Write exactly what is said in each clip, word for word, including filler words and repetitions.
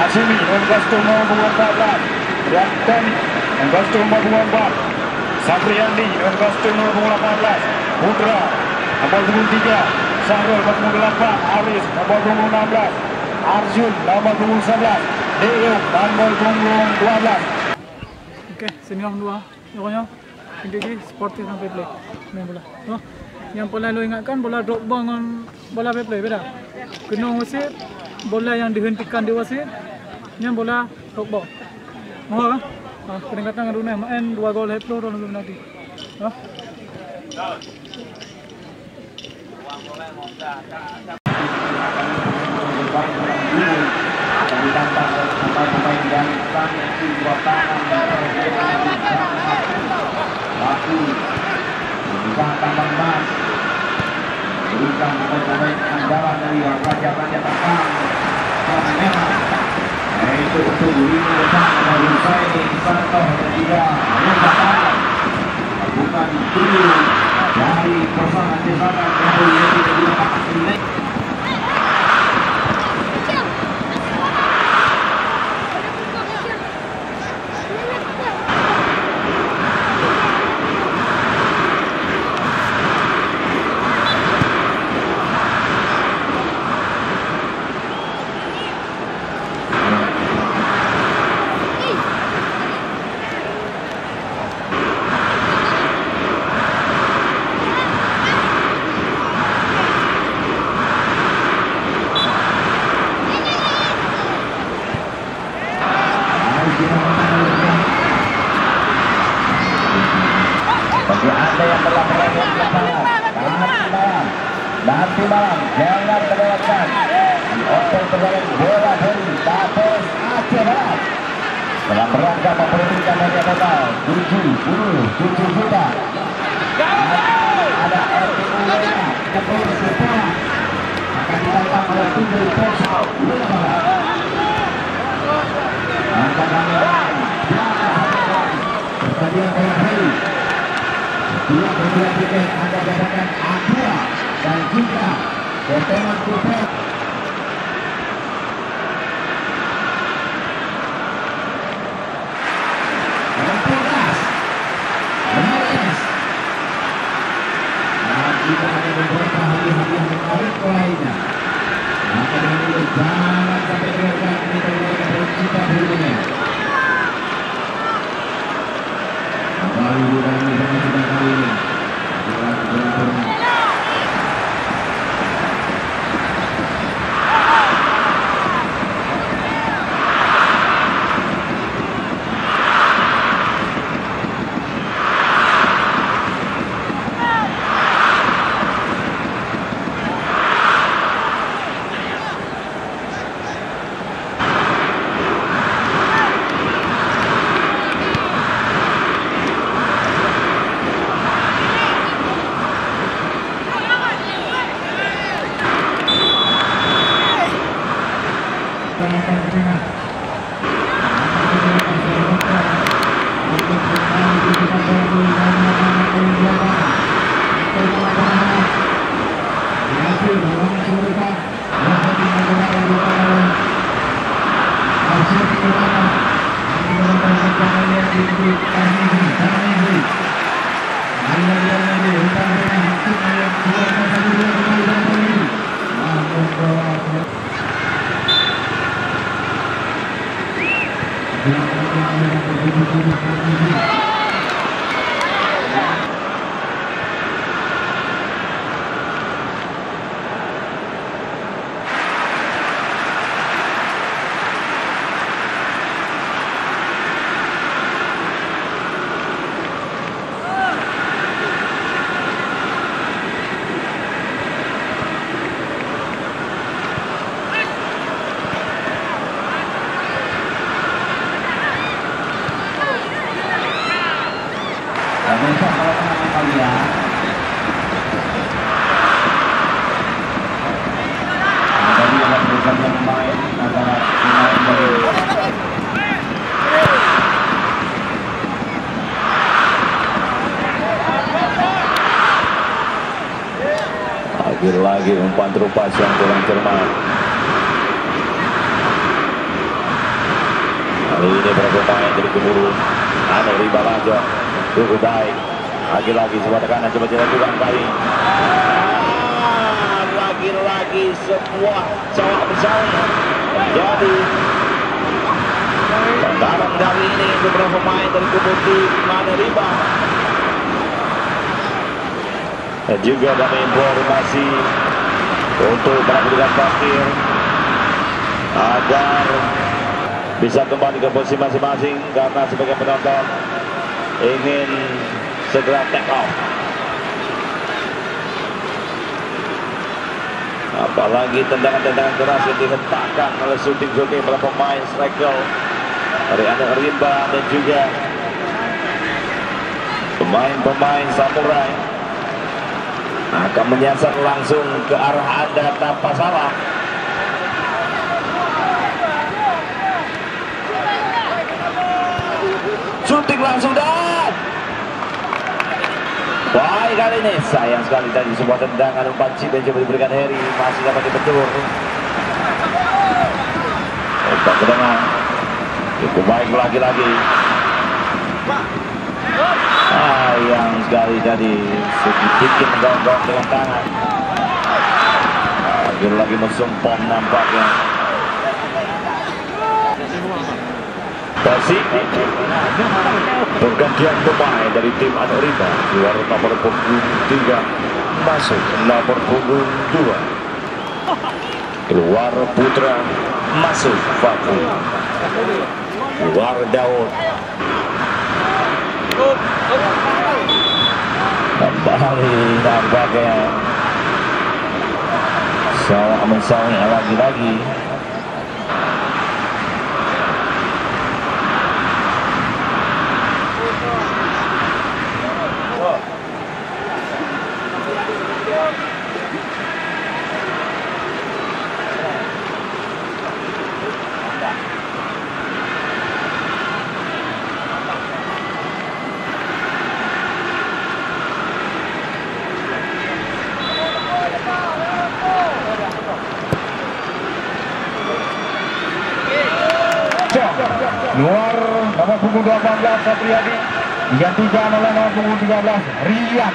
Kasumi dengan kostum nomor empat belas, Rantani dengan kostum nomor empat, Sapriyandi dengan kostum nomor delapan belas, Putra nomor dua puluh tiga, Syahrul nomor delapan, Aris nomor enam belas, Arjun nomor sebelas, Deo nomor dua belas. Oke, sini orang dua, pokoknya ini sportif sampai play main bola. Oh, yang pola lo ingatkan bola drop ball dengan bola play beda. Kena wasit, bola yang dihentikan di wasit, yang bola drop ball. Mau kan? Ah, peningkatan Aruna main dua gol heplo dan belum nanti. Ah. Ditambah pemain-pemain yang sangat dua tangan waktu bisa tambang emas berikan pemain-pemain andalan dari raja-raja takang warna merah, yaitu untuk lini depan dari Husaini Santoh dan juga Mustafa bukan dulu dari pasangan Jesakan Rahul Yeti dan juga Pak Asli. Bagi Anda yang telah merayakan lapangan, nanti malam, nanti malam jangan terlewatkan open terbaik bola dari Tapos Aceh Barat dalam rangka memperebutkan hadiah total tujuh puluh tujuh juta. Ada R T U Lena, Kepala Sekolah akan ditantang oleh Tunggal Posau Lena Barat. Angka kamera pertandingan bola hari. Dua perguruan tiket Anda dapatkan Aqua dan juga Poteman Kupet. Mempunyas Menares. Nah, jika ada beberapa hadiah-hadiah menarik lainnya, maka dengan itu jangan sampai terlewatkan ini terlewatkan bercita dulunya. Kembali juga ini dengan sudah kali ini berlaku-berlaku. Lagi umpan terupas yang kurang cermat. Kali ini para pemain dari Keburu Anu Riba Lajo cukup baik. Lagi-lagi sebuah tekanan coba dilakukan kali. Ah, lagi-lagi sebuah cawak bersaing. Jadi tendangan kali ini beberapa pemain dari Keburu Anu Riba. Dan juga kami informasi untuk para petugas parkir agar bisa kembali ke posisi masing-masing karena sebagai penonton ingin segera take off. Apalagi tendangan-tendangan keras yang dihentakkan oleh shooting-shooting para pemain striker dari Anu Riba dan juga pemain-pemain Samurai akan menyasar langsung ke arah Anda tanpa salah. Shooting langsung dan baik kali ini. Sayang sekali tadi sebuah tendangan umpan chip yang coba diberikan Heri masih dapat dibetur. Umpan tendangan cukup baik lagi-lagi. Sayang sekali tadi sedikit mengganggu dengan tangan. Lagi-lagi mesum pom nampaknya. Basi pergantian pemain dari tim Anu Riba, keluar nomor punggung tiga masuk nomor punggung dua, keluar Putra masuk Fakri, keluar Daud, kembali nampaknya sawah mensawah lagi-lagi. Luar nomor punggung delapan belas Satriadi digantikan oleh nomor punggung tiga belas Rian.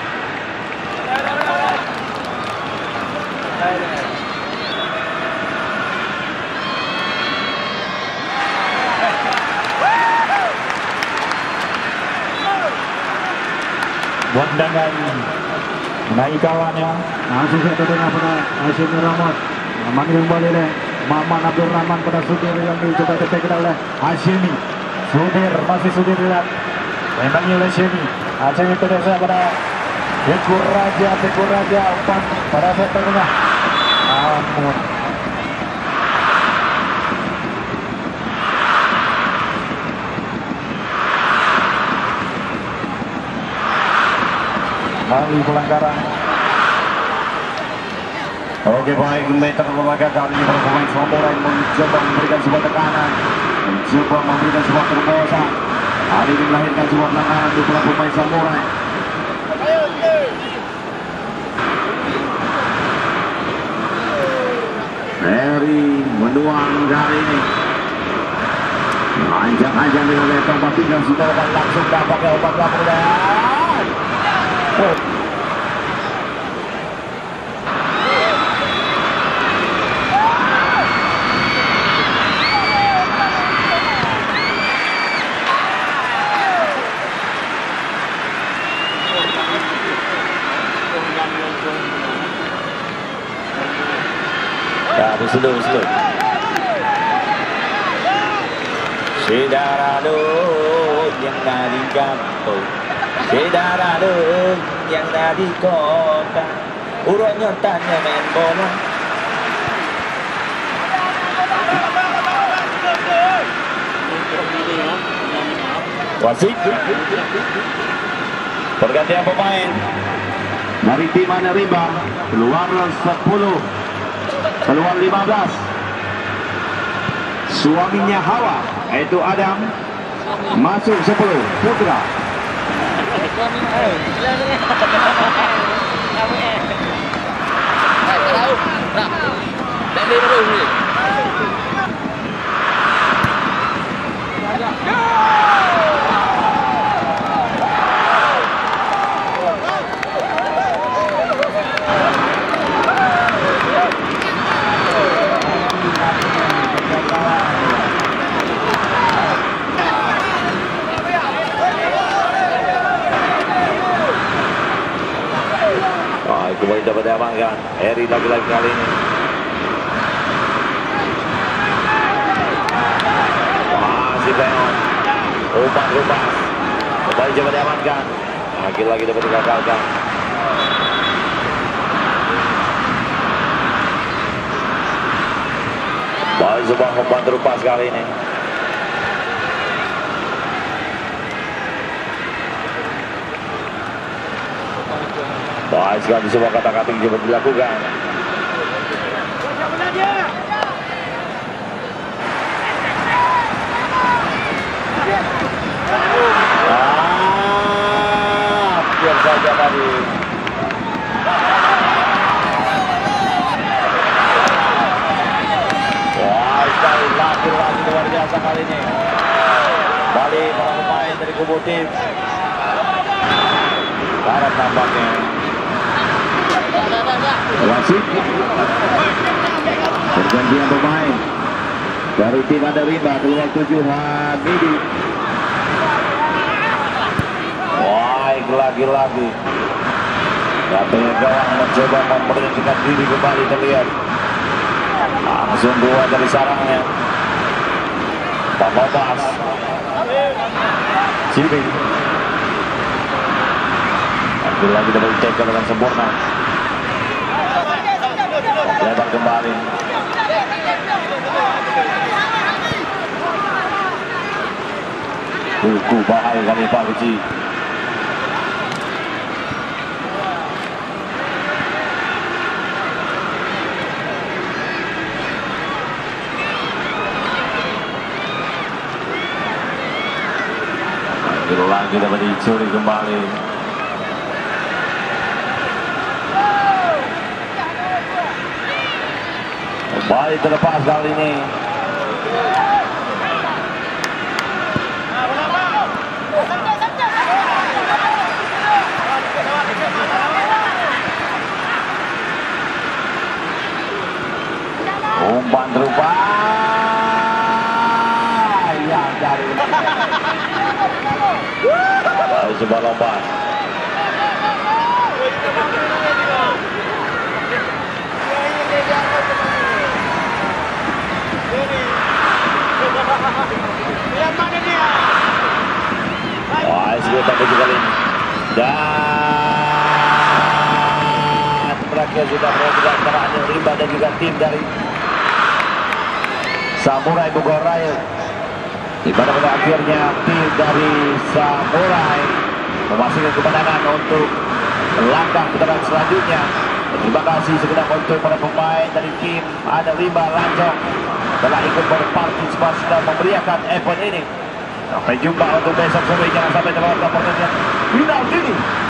Tendangan menaiki kawannya langsung satu tengah pada Hashim Ramos. Aman kembali oleh Maman Abdul Rahman pada Sudir yang dicoba ditekan oleh Hashimi. Sudir masih Sudir lihat memang oleh Hashimi. Hashimi terdesak pada Teguh Raja. Teguh Raja umpan pada set tengah. Ampun. Kali pelanggaran. Oke baik, meter lembaga kali ini para pemain Samurai mencoba memberikan sebuah tekanan, mencoba memberikan sebuah terobosan. Kali ini melahirkan sebuah tendangan untuk para pemain Samurai. Heri menuang kali ini. Anjang-anjang dengan letong pinggang sudah akan langsung dapatnya obat lapor dan oh. Tapi slow, slow. Saudara lu yang dari kampung, saudara lu yang dari kota, urutnya tanya main bola. Wasit pergantian pemain Dari tim Anu Riba keluar sepuluh, keluar lima belas. Suaminya Hawa yaitu Adam masuk sepuluh, Putra. kembali dapat diamankan. Eri lagi-lagi kali ini. Masih Peon. Umpan Rupas. Kembali coba diamankan. Lagi-lagi dapat digagalkan. Baik sebuah umpan Rupas kali ini. Baik sekali sebuah kata-kata yang coba dilakukan. Ah, biar saja tadi. Wah, sekali lagi lagi luar biasa kali ini. Balik para pemain dari kubu tim. Barat tampaknya. Wasit pergantian pemain dari tim Ada Rimba keluar tujuh Hamidi. Wah, lagi-lagi katanya gawang mencoba memperhatikan diri kembali, terlihat langsung keluar dari sarangnya. Pak Bas sini lagi-lagi dapat tackle dengan sempurna. Lebar kembali. Buku bahaya kali Pak Uji. Lagi dapat dicuri kembali. Baik terlepas kali ini. Umpan Rupa yang dari baik sebuah lompat. Wah, sebuah tapi juga ini. Dan terakhir sudah berada antara Ada Rimba dan juga tim dari Samurai Bogor Raya. Di mana pada akhirnya tim dari Samurai memastikan kemenangan untuk langkah putaran selanjutnya. Terima kasih segenap untuk para pemain dari tim Ada Rimba Lancong telah ikut berpartisipasi dan memeriahkan event ini. Sampai jumpa untuk besok sore, jangan sampai terlewatkan pertandingan final ini.